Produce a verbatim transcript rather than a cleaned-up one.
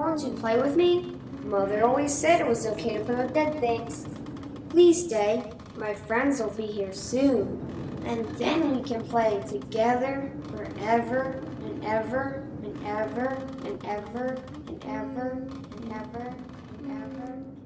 Won't you play with me? Mother always said it was okay to play with dead things. Please stay. My friends will be here soon. And then we can play together forever and ever and ever and ever and ever and ever and ever and ever.